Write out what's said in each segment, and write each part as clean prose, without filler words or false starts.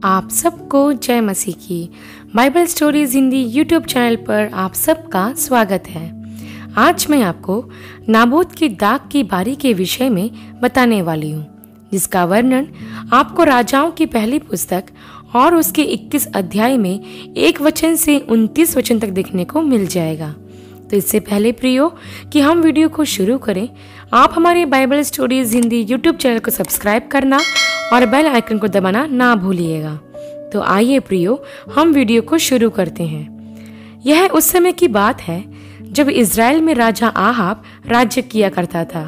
आप सबको जय मसीह की Bible stories Hindi YouTube channel पर आप सबका स्वागत है। आज मैं आपको नाबोत की दाग की बारी के विषय में बताने वाली हूँ, जिसका वर्णन आपको राजाओं की पहली पुस्तक और उसके 21 अध्याय में 1 वचन से 29 वचन तक देखने को मिल जाएगा। तो इससे पहले प्रियो कि हम वीडियो को शुरू करें, आप हमारे Bible stories Hindi YouTube channel को सब्सक्राइब करना और बेल आइकन को दबाना ना भूलिएगा। तो आइए प्रियो, हम वीडियो को शुरू करते हैं। यह उस समय की बात है जब इज़राइल में राजा आहाब राज्य किया करता था।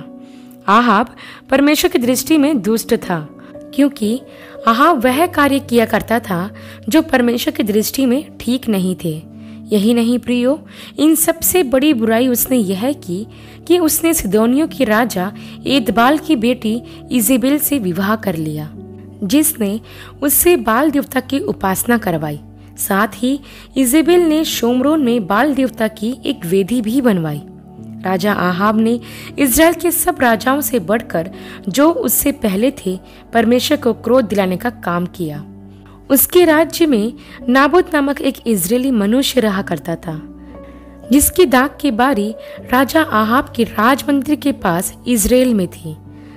आहाब परमेश्वर की दृष्टि में दुष्ट था, क्योंकि आहाब वह कार्य किया करता था जो परमेश्वर की दृष्टि में ठीक नहीं थे। यही नहीं प्रियो, इन सबसे बड़ी बुराई उसने यह की कि उसने सिदोनियों की राजा एदबाल की बेटी इजेबेल से विवाह कर लिया, जिसने उससे बाल देवता की उपासना करवाई। साथ ही इजेबेल ने शोमरोन में बाल देवता की एक वेदी भी बनवाई। राजा आहाब ने इज़राइल के सब राजाओं से बढ़कर जो उससे पहले थे परमेश्वर को क्रोध दिलाने का काम किया। उसके राज्य में नाबोत नामक एक इजरायली मनुष्य रहा करता था, जिसकी दाग की बारी राजा आहाब के राजमंदिर के पास इजराइल में थी।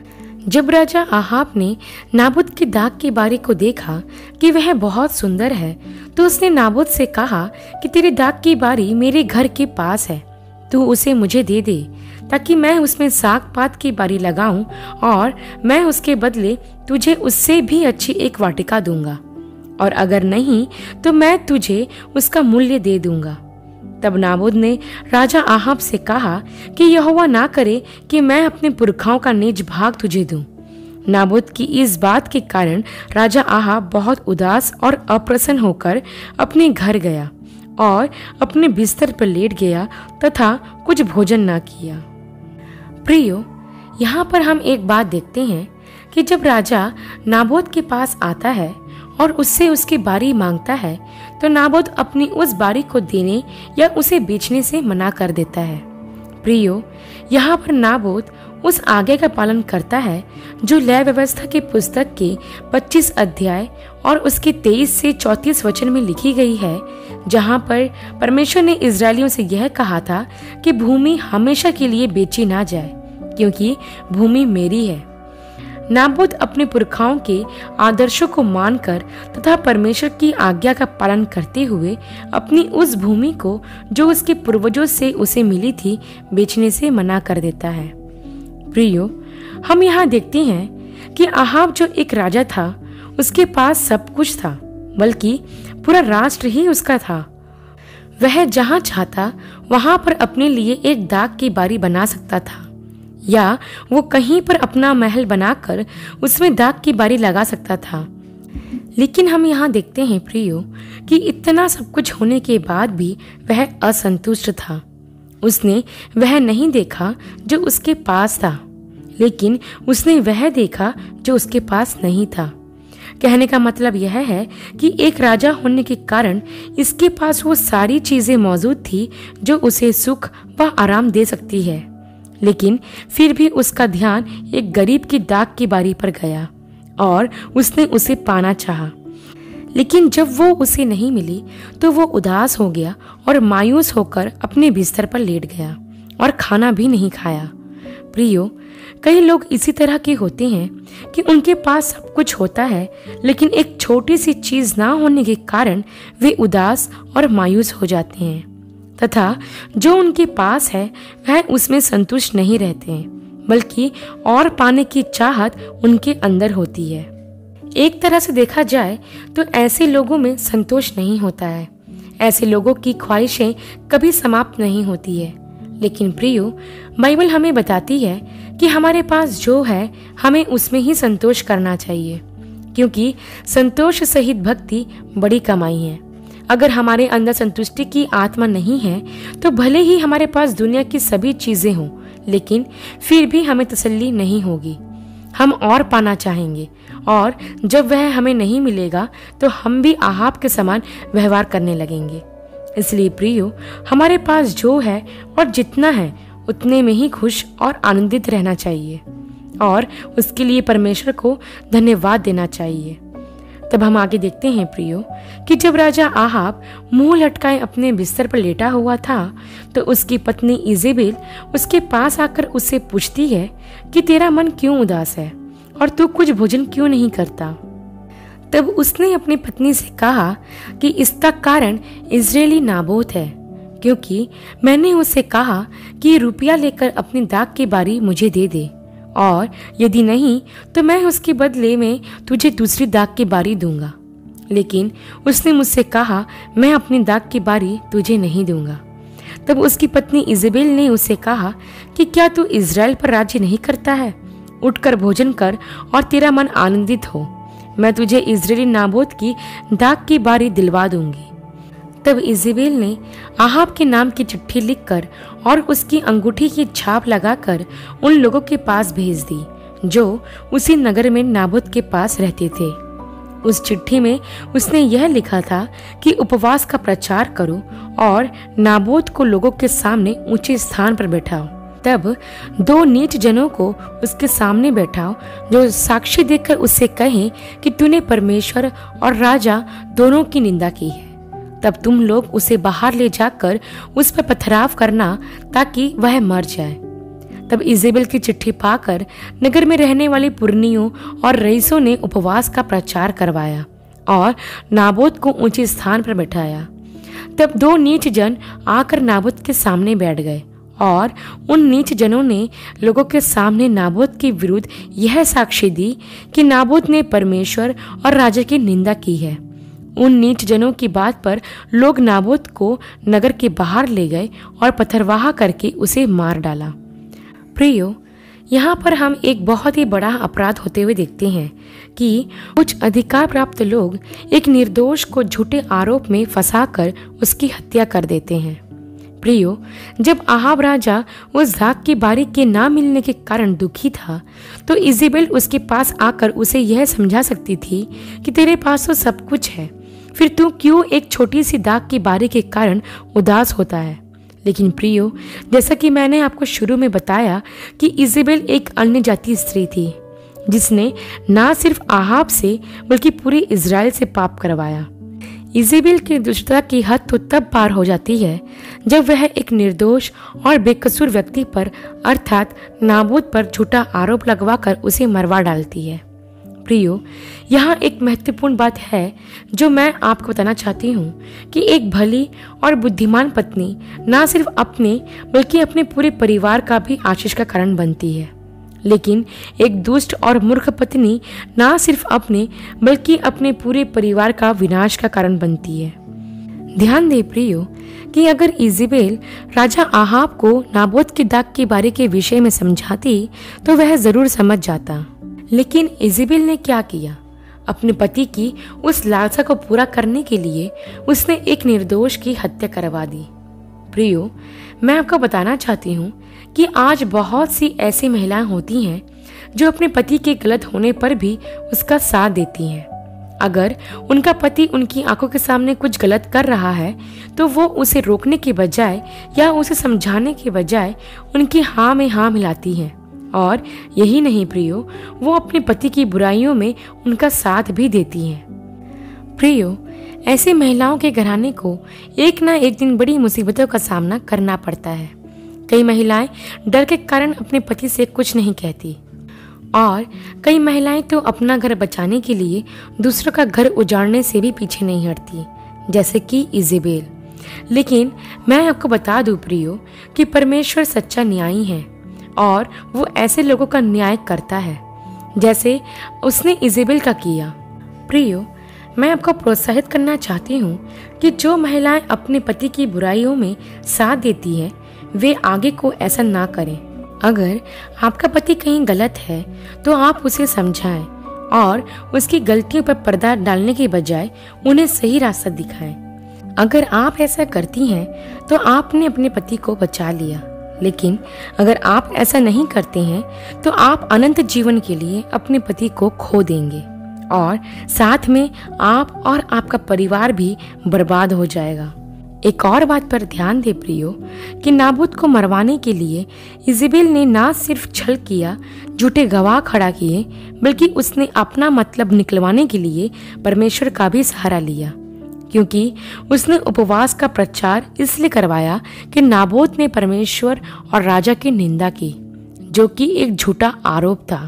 जब राजा आहाब ने नाबोत की दाग की बारी को देखा कि वह बहुत सुंदर है, तो उसने नाबोत से कहा कि तेरी दाग की बारी मेरे घर के पास है, तू उसे मुझे दे दे, ताकि मैं उसमें साग पात की बारी लगाऊं और मैं उसके बदले तुझे उससे भी अच्छी एक वाटिका दूंगा, और अगर नहीं तो मैं तुझे उसका मूल्य दे दूंगा। तब नाबोत ने राजा आहाब से कहा कि यहोवा ना करे कि मैं अपने पुरखाओं का निज भाग तुझे दूं। नाबोत की इस बात के कारण राजा आहाब बहुत उदास और अप्रसन्न होकर अपने घर गया और अपने बिस्तर पर लेट गया तथा कुछ भोजन ना किया। प्रियो, यहाँ पर हम एक बात देखते हैं कि जब राजा नाबोत के पास आता है और उससे उसकी बारी मांगता है, तो नाबोत अपनी उस बारी को देने या उसे बेचने से मना कर देता है। प्रियो, यहाँ पर नाबोत उस आज्ञा का पालन करता है जो लय व्यवस्था की पुस्तक के 25 अध्याय और उसके 23 से 34 वचन में लिखी गई है, जहाँ पर परमेश्वर ने इजरायलियों से यह कहा था कि भूमि हमेशा के लिए बेची ना जाए, क्योंकि भूमि मेरी है। नाबोत अपने पुरखाओं के आदर्शों को मानकर तथा परमेश्वर की आज्ञा का पालन करते हुए अपनी उस भूमि को जो उसके पूर्वजों से उसे मिली थी बेचने से मना कर देता है। प्रियो, हम यहाँ देखते हैं कि आहाब जो एक राजा था, उसके पास सब कुछ था, बल्कि पूरा राष्ट्र ही उसका था। वह जहाँ चाहता वहां पर अपने लिए एक दाग की बारी बना सकता था, या वो कहीं पर अपना महल बनाकर उसमें दाग की बारी लगा सकता था। लेकिन हम यहाँ देखते हैं प्रियो कि इतना सब कुछ होने के बाद भी वह असंतुष्ट था। उसने वह नहीं देखा जो उसके पास था, लेकिन उसने वह देखा जो उसके पास नहीं था। कहने का मतलब यह है कि एक राजा होने के कारण इसके पास वो सारी चीजें मौजूद थी जो उसे सुख व आराम दे सकती है, लेकिन फिर भी उसका ध्यान एक गरीब की दाग की बारी पर गया और उसने उसे पाना चाहा। लेकिन जब वो उसे नहीं मिली तो वो उदास हो गया और मायूस होकर अपने बिस्तर पर लेट गया और खाना भी नहीं खाया। प्रियो, कई लोग इसी तरह के होते हैं कि उनके पास सब कुछ होता है, लेकिन एक छोटी सी चीज ना होने के कारण वे उदास और मायूस हो जाते हैं, तथा जो उनके पास है वह उसमें संतुष्ट नहीं रहते हैं, बल्कि और पाने की चाहत उनके अंदर होती है। एक तरह से देखा जाए तो ऐसे लोगों में संतोष नहीं होता है। ऐसे लोगों की ख्वाहिशें कभी समाप्त नहीं होती है। लेकिन प्रियो, बाइबल हमें बताती है कि हमारे पास जो है हमें उसमें ही संतोष करना चाहिए, क्योंकि संतोष सहित भक्ति बड़ी कमाई है। अगर हमारे अंदर संतुष्टि की आत्मा नहीं है तो भले ही हमारे पास दुनिया की सभी चीजें हों, लेकिन फिर भी हमें तसल्ली नहीं होगी। हम और पाना चाहेंगे, और जब वह हमें नहीं मिलेगा तो हम भी आहाब के समान व्यवहार करने लगेंगे। इसलिए प्रियो, हमारे पास जो है और जितना है उतने में ही खुश और आनंदित रहना चाहिए और उसके लिए परमेश्वर को धन्यवाद देना चाहिए। तब हम आगे देखते हैं प्रियो कि जब राजा आहाब मुंह लटकाए अपने बिस्तर पर लेटा हुआ था तो उसकी पत्नी इजेबेल उसके पास आकर उससे पूछती है कि तेरा मन क्यों उदास है और तू कुछ भोजन क्यों नहीं करता। तब उसने अपनी पत्नी से कहा कि इसका कारण इजरायली नाबोत है, क्योंकि मैंने उससे कहा कि रुपया लेकर अपनी दाख की बारी मुझे दे दे, और यदि नहीं तो मैं उसके बदले में तुझे दूसरी दाख की बारी दूंगा। लेकिन उसने मुझसे कहा मैं अपनी दाख की बारी तुझे नहीं दूंगा। तब उसकी पत्नी इजेबेल ने उससे कहा कि क्या तू इज़राइल पर राज्य नहीं करता है? उठकर भोजन कर और तेरा मन आनंदित हो, मैं तुझे इजरायली नाबोत की दाख की बारी दिलवा दूंगी। तब इजेबेल ने आहाब के नाम की चिट्ठी लिखकर और उसकी अंगूठी की छाप लगाकर उन लोगों के पास भेज दी जो उसी नगर में नाबोत के पास रहते थे। उस चिट्ठी में उसने यह लिखा था कि उपवास का प्रचार करो और नाबोत को लोगों के सामने ऊंचे स्थान पर बैठाओ। तब 2 नीच जनों को उसके सामने बैठाओ जो साक्षी देकर उससे कहें कि तूने परमेश्वर और राजा दोनों की निंदा की है। तब तुम लोग उसे बाहर ले जाकर उस पर पथराव करना ताकि वह मर जाए। तब इजेबेल की चिट्ठी पाकर नगर में रहने वाली पुरनियों और रईसों ने उपवास का प्रचार करवाया और नाबोत को ऊंचे स्थान पर बैठाया। तब 2 नीच जन आकर नाबोत के सामने बैठ गए और उन नीच जनों ने लोगों के सामने नाबोत के विरुद्ध यह साक्षी दी कि नाबोत ने परमेश्वर और राजा की निंदा की है। उन नीच जनों की बात पर लोग नाबोत को नगर के बाहर ले गए और पथरवाह करके उसे मार डाला। प्रियो, यहाँ पर हम एक बहुत ही बड़ा अपराध होते हुए देखते हैं कि कुछ अधिकार प्राप्त लोग एक निर्दोष को झूठे आरोप में फंसाकर उसकी हत्या कर देते हैं। प्रियो, जब आहाब राजा उस दाख की बारी के ना मिलने के कारण दुखी था तो इजेबेल उसके पास आकर उसे यह समझा सकती थी कि तेरे पास तो सब कुछ है, फिर तू क्यों एक छोटी सी दाख की बारी के कारण उदास होता है। लेकिन प्रियो, जैसा कि मैंने आपको शुरू में बताया कि इजेबेल एक अन्य जाति स्त्री थी जिसने ना सिर्फ आहाब से बल्कि पूरे इज़राइल से पाप करवाया। इजेबेल की दुष्टता की हद तो तब पार हो जाती है जब वह एक निर्दोष और बेकसूर व्यक्ति पर अर्थात नाबोत पर झूठा आरोप लगवाकर उसे मरवा डालती है। प्रियो, यहाँ एक महत्वपूर्ण बात है जो मैं आपको बताना चाहती हूँ कि एक भली और बुद्धिमान पत्नी ना सिर्फ अपने बल्कि अपने पूरे परिवार का भी आशीष का कारण बनती है, लेकिन एक दुष्ट और मूर्ख पत्नी ना सिर्फ अपने बल्कि अपने पूरे परिवार का विनाश का कारण बनती है। ध्यान दे प्रियो कि अगर इजेबेल राजा आहाब को नाबोत की दाख की बारी के विषय में समझाती तो वह जरूर समझ जाता, लेकिन इजेबेल ने क्या किया? अपने पति की उस लालसा को पूरा करने के लिए उसने एक निर्दोष की हत्या करवा दी। प्रियो, मैं आपको बताना चाहती हूँ कि आज बहुत सी ऐसी महिलाएं होती हैं जो अपने पति के गलत होने पर भी उसका साथ देती हैं। अगर उनका पति उनकी आंखों के सामने कुछ गलत कर रहा है तो वो उसे रोकने के बजाय या उसे समझाने के बजाय उनकी हाँ में हाँ मिलाती हैं। और यही नहीं प्रियो, वो अपने पति की बुराइयों में उनका साथ भी देती हैं। प्रियो, ऐसी महिलाओं के घराने को एक ना एक दिन बड़ी मुसीबतों का सामना करना पड़ता है। कई महिलाएं डर के कारण अपने पति से कुछ नहीं कहती और कई महिलाएं तो अपना घर बचाने के लिए दूसरों का घर उजाड़ने से भी पीछे नहीं हटती, जैसे कि इजेबेल। लेकिन मैं आपको बता दूं प्रियो कि परमेश्वर सच्चा न्यायी है और वो ऐसे लोगों का न्याय करता है जैसे उसने इजेबेल का किया। प्रियो, मैं आपको प्रोत्साहित करना चाहती हूँ कि जो महिलाएं अपने पति की बुराइयों में साथ देती हैं वे आगे को ऐसा ना करें। अगर आपका पति कहीं गलत है तो आप उसे समझाएं और उसकी गलतियों पर पर्दा डालने के बजाय उन्हें सही रास्ता दिखाएं। अगर आप ऐसा करती हैं तो आपने अपने पति को बचा लिया, लेकिन अगर आप ऐसा नहीं करते हैं तो आप अनंत जीवन के लिए अपने पति को खो देंगे और साथ में आप और आपका परिवार भी बर्बाद हो जाएगा। एक और बात पर ध्यान दे प्रियो कि नाबूत को मरवाने के लिए इजेबेल ने ना सिर्फ छल किया, झूठे गवाह खड़ा किए, बल्कि उसने अपना मतलब निकलवाने के लिए परमेश्वर का भी सहारा लिया, क्योंकि उसने उपवास का प्रचार इसलिए करवाया कि नाबोत ने परमेश्वर और राजा की निंदा की, जो कि एक झूठा आरोप था।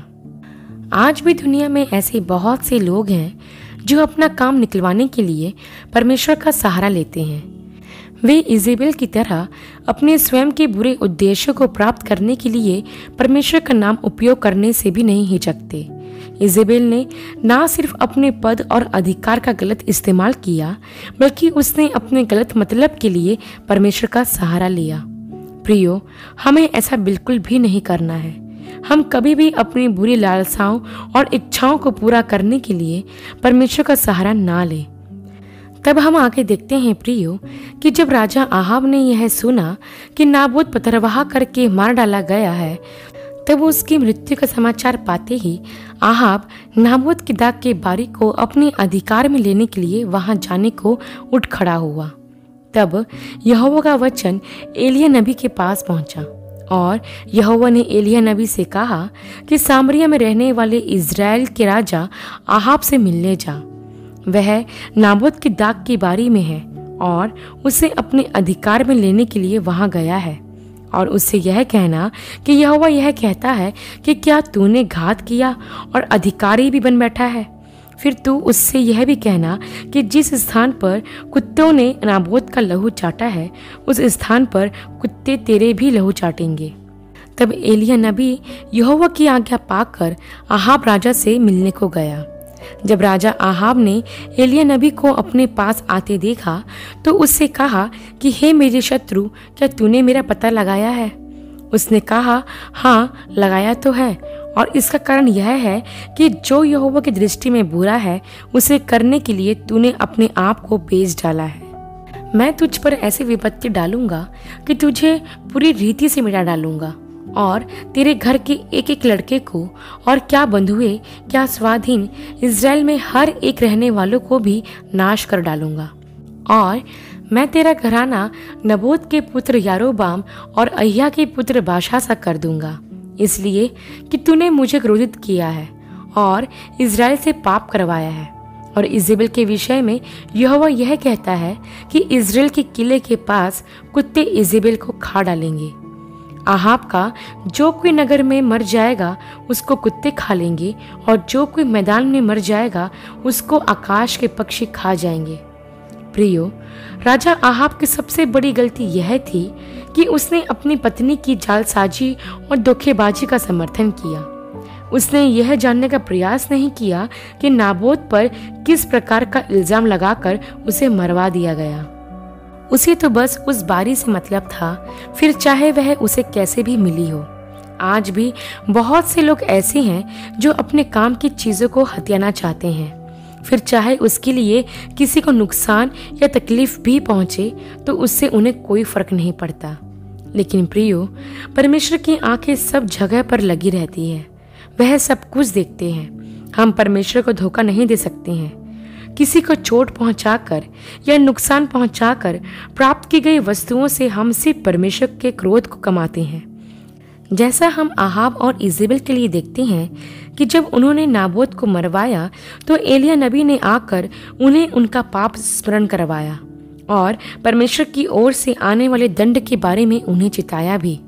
आज भी दुनिया में ऐसे बहुत से लोग हैं जो अपना काम निकलवाने के लिए परमेश्वर का सहारा लेते हैं। वे इजेबेल की तरह अपने स्वयं के बुरे उद्देश्यों को प्राप्त करने के लिए परमेश्वर का नाम उपयोग करने से भी नहीं हिचकते। इजेबेल ने ना सिर्फ अपने पद और अधिकार का गलत इस्तेमाल किया, बल्कि उसने अपने गलत मतलब के लिए परमेश्वर का सहारा लिया। प्रियो, हमें ऐसा बिल्कुल भी नहीं करना है। हम कभी भी अपनी बुरी लालसाओं और इच्छाओं को पूरा करने के लिए परमेश्वर का सहारा ना लें। तब हम आगे देखते हैं प्रियो कि जब राजा आहाब ने यह सुना कि नाबूत पथरवाह करके मार डाला गया है, तब उसकी मृत्यु का समाचार पाते ही आहाब नाबूत की दाग के बारी को अपने अधिकार में लेने के लिए वहां जाने को उठ खड़ा हुआ। तब यहोवा का वचन एलिय्याह नबी के पास पहुंचा और यहोवा ने एलिय्याह नबी से कहा कि सामरिया में रहने वाले इज़राइल के राजा आहाब से मिलने जा। वह नाबोत की दाग की बारी में है और उसे अपने अधिकार में लेने के लिए वहां गया है, और उससे यह कहना कि यहोवा यह कहता है कि क्या तूने घात किया और अधिकारी भी बन बैठा है। फिर तू उससे यह भी कहना कि जिस स्थान पर कुत्तों ने नाबोत का लहू चाटा है, उस स्थान पर कुत्ते तेरे भी लहू चाटेंगे। तब एलिय्याह नबी यहोवा की आज्ञा पाकर आहाब राजा से मिलने को गया। जब राजा आहाब ने एलिय्याह नबी को अपने पास आते देखा तो उससे कहा कि हे मेरे शत्रु, क्या तूने मेरा पता लगाया है? उसने कहा, हाँ, लगाया तो है, और इसका कारण यह है कि जो यहोवा की दृष्टि में बुरा है उसे करने के लिए तूने अपने आप को बेच डाला है। मैं तुझ पर ऐसी विपत्ति डालूंगा कि तुझे पूरी रीति से मिटा डालूंगा, और तेरे घर के एक एक लड़के को, और क्या बंधुए क्या स्वाधीन, इज़राइल में हर एक रहने वालों को भी नाश कर डालूंगा। और मैं तेरा घराना नबोत के पुत्र यारोबाम और अय्या के पुत्र बाशा सा कर दूंगा, इसलिए कि तूने मुझे क्रोधित किया है और इज़राइल से पाप करवाया है। और इजेबेल के विषय में यहोवा यह कहता है कि इज़राइल के किले के पास कुत्ते इजेबेल को खा डालेंगे। आहाब का जो कोई नगर में मर जाएगा उसको कुत्ते खा लेंगे, और जो कोई मैदान में मर जाएगा उसको आकाश के पक्षी खा जाएंगे। प्रियो, राजा आहाब की सबसे बड़ी गलती यह थी कि उसने अपनी पत्नी की जालसाजी और धोखेबाजी का समर्थन किया। उसने यह जानने का प्रयास नहीं किया कि नाबोत पर किस प्रकार का इल्जाम लगाकर उसे मरवा दिया गया। उसे तो बस उस बारी से मतलब था, फिर चाहे वह उसे कैसे भी मिली हो। आज भी बहुत से लोग ऐसे हैं जो अपने काम की चीजों को हथियाना चाहते हैं, फिर चाहे उसके लिए किसी को नुकसान या तकलीफ भी पहुंचे तो उससे उन्हें कोई फर्क नहीं पड़ता। लेकिन प्रियो, परमेश्वर की आंखें सब जगह पर लगी रहती है, वह सब कुछ देखते हैं। हम परमेश्वर को धोखा नहीं दे सकते हैं। किसी को चोट पहुंचाकर या नुकसान पहुंचाकर प्राप्त की गई वस्तुओं से हम सिर्फ परमेश्वर के क्रोध को कमाते हैं। जैसा हम आहाब और इजेबेल के लिए देखते हैं कि जब उन्होंने नाबोत को मरवाया तो एलिय्याह नबी ने आकर उन्हें उनका पाप स्मरण करवाया और परमेश्वर की ओर से आने वाले दंड के बारे में उन्हें चिताया भी।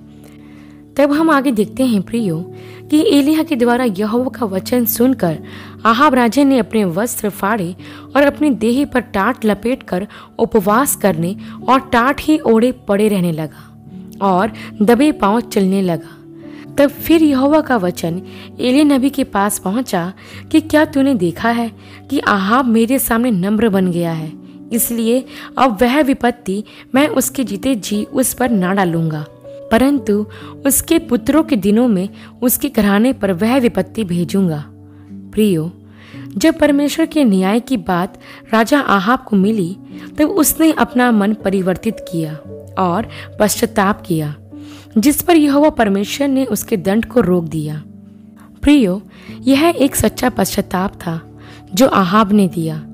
तब हम आगे देखते हैं प्रियो कि एलिय्याह के द्वारा यहोवा का वचन सुनकर आहाब राजा ने अपने वस्त्र फाड़े और अपनी देह पर टाट लपेटकर उपवास करने और टाट ही ओढ़े पड़े रहने लगा और दबे पांव चलने लगा। तब फिर यहोवा का वचन एलिय्याह नबी के पास पहुंचा कि क्या तूने देखा है कि आहाब मेरे सामने नम्र बन गया है, इसलिए अब वह विपत्ति मैं उसके जीते जी उस पर ना डालूंगा, परंतु उसके पुत्रों के दिनों में उसके घराने पर वह विपत्ति भेजूंगा। प्रियो, जब परमेश्वर के न्याय की बात राजा आहाब को मिली तब उसने अपना मन परिवर्तित किया और पश्चाताप किया, जिस पर यहोवा परमेश्वर ने उसके दंड को रोक दिया। प्रियो, यह एक सच्चा पश्चाताप था जो आहाब ने दिया,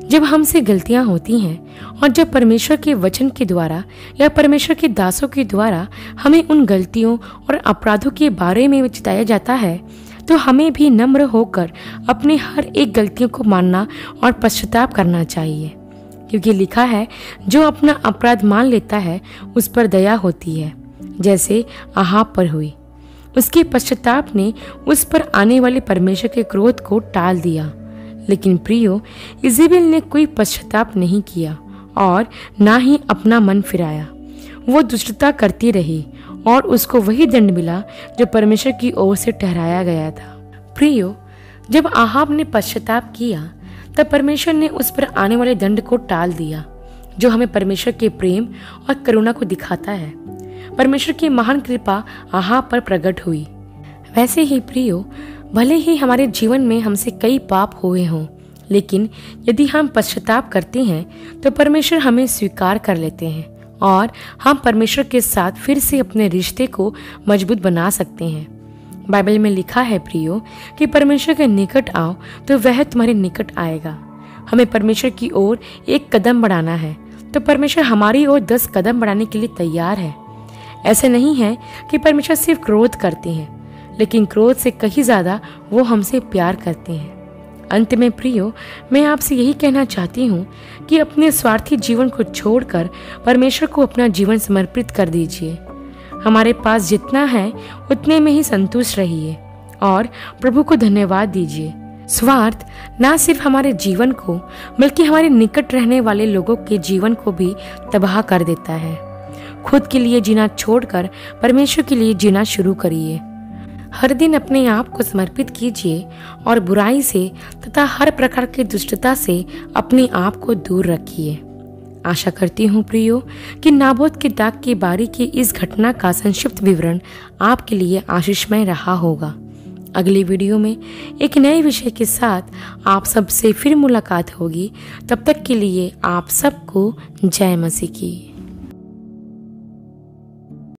जब हमसे गलतियां होती हैं और जब परमेश्वर के वचन के द्वारा या परमेश्वर के दासों के द्वारा हमें उन गलतियों और अपराधों के बारे में चिताया जाता है, तो हमें भी नम्र होकर अपने हर एक गलतियों को मानना और पश्चाताप करना चाहिए, क्योंकि लिखा है, जो अपना अपराध मान लेता है उस पर दया होती है, जैसे आहाब पर हुई। उसके पश्चाताप ने उस पर आने वाले परमेश्वर के क्रोध को टाल दिया। लेकिन प्रियो, इजेबेल ने कोई पश्चाताप नहीं किया और ना ही अपना मन फिराया। वो दुष्टता करती रही और उसको वही दंड मिला जो परमेश्वर की ओर से ठहराया गया था। प्रियो, जब आहाब ने पश्चाताप किया तब परमेश्वर ने उस पर आने वाले दंड को टाल दिया, जो हमें परमेश्वर के प्रेम और करुणा को दिखाता है। परमेश्वर की महान कृपा आहाब पर प्रकट हुई। वैसे ही प्रियो, भले ही हमारे जीवन में हमसे कई पाप हुए हों, लेकिन यदि हम पश्चाताप करते हैं तो परमेश्वर हमें स्वीकार कर लेते हैं और हम परमेश्वर के साथ फिर से अपने रिश्ते को मजबूत बना सकते हैं। बाइबल में लिखा है प्रियो कि परमेश्वर के निकट आओ तो वह तुम्हारे निकट आएगा। हमें परमेश्वर की ओर एक कदम बढ़ाना है तो परमेश्वर हमारी ओर 10 कदम बढ़ाने के लिए तैयार है। ऐसे नहीं है कि परमेश्वर सिर्फ क्रोध करते हैं, लेकिन क्रोध से कहीं ज्यादा वो हमसे प्यार करते हैं। अंत में प्रियो, मैं आपसे यही कहना चाहती हूँ कि अपने स्वार्थी जीवन को छोड़कर परमेश्वर को अपना जीवन समर्पित कर दीजिए। हमारे पास जितना है उतने में ही संतुष्ट रहिए और प्रभु को धन्यवाद दीजिए। स्वार्थ ना सिर्फ हमारे जीवन को बल्कि हमारे निकट रहने वाले लोगों के जीवन को भी तबाह कर देता है। खुद के लिए जीना छोड़कर परमेश्वर के लिए जीना शुरू करिए। हर दिन अपने आप को समर्पित कीजिए और बुराई से तथा हर प्रकार की दुष्टता से अपने आप को दूर रखिए। आशा करती हूँ प्रियो कि नाबोत के दाग की बारी की इस घटना का संक्षिप्त विवरण आपके लिए आशीषमय रहा होगा। अगली वीडियो में एक नए विषय के साथ आप सबसे फिर मुलाकात होगी। तब तक के लिए आप सबको जय मसीह की।